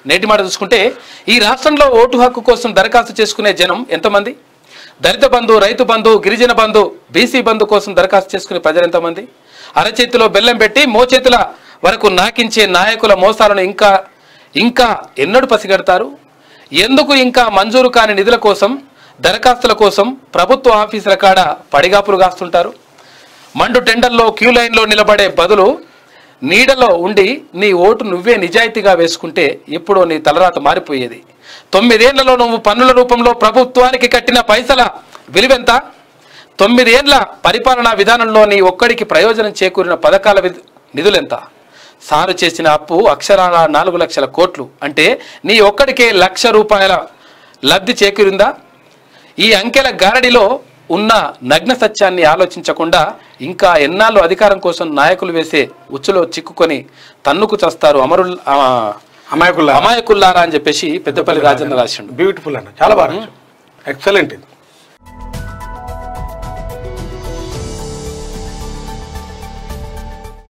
నేటి మాట చూసుకుంటే ఈ రాష్ట్రంలో ఓటు హక్కు కోసం దరఖాస్తు చేసుకునే జనం ఎంతమంది? దళిత బంధు, రైతు బంధు, గిరిజన బంధు, బీసీ బంధు కోసం దరఖాస్తు చేసుకునే ప్రజలు ఎంతమంది? అరచేతిలో బెల్లం పెట్టి మోచేతుల వరకు నాకించే నాయకుల మోసాలను ఇంకా ఎన్నడూ పసిగడతారు? ఎందుకు ఇంకా మంజూరు కాని నిధుల కోసం, దరఖాస్తుల కోసం ప్రభుత్వ ఆఫీసుల కాడ పడిగాపులు కాస్తుంటారు? మండు టెండర్లో క్యూ లైన్లో నిలబడే బదులు నీడలో ఉండి నీ ఓటు నువ్వే నిజాయితీగా వేసుకుంటే ఎప్పుడో నీ తలరాత మారిపోయేది. 9 ఏళ్లలో నువ్వు పన్నుల రూపంలో ప్రభుత్వానికి కట్టిన పైసల విలువెంత? 9 ఏళ్ల పరిపాలనా విధానంలో నీ ఒక్కడికి ప్రయోజనం చేకూరిన పథకాల నిధులెంత? సారు చేసిన అప్పు అక్షరాల 4 లక్షల కోట్లు. అంటే నీ ఒక్కడికే ₹1,00,000 లబ్ధి చేకూరిందా? ఈ అంకెల గారడిలో ఉన్న నగ్న సత్యాన్ని ఆలోచించకుండా ఇంకా ఎన్నాళ్ళు అధికారం కోసం నాయకులు వేసే ఉచ్చులో చిక్కుకొని తన్నుకు చస్తారు అమాయకుల్లారా అని చెప్పేసి పెద్దపల్లి రాజేంద్ర రాసిండు. బ్యూటిఫుల్ అన్న, చాలా బాగా, ఎక్సలెంట్ ఇది.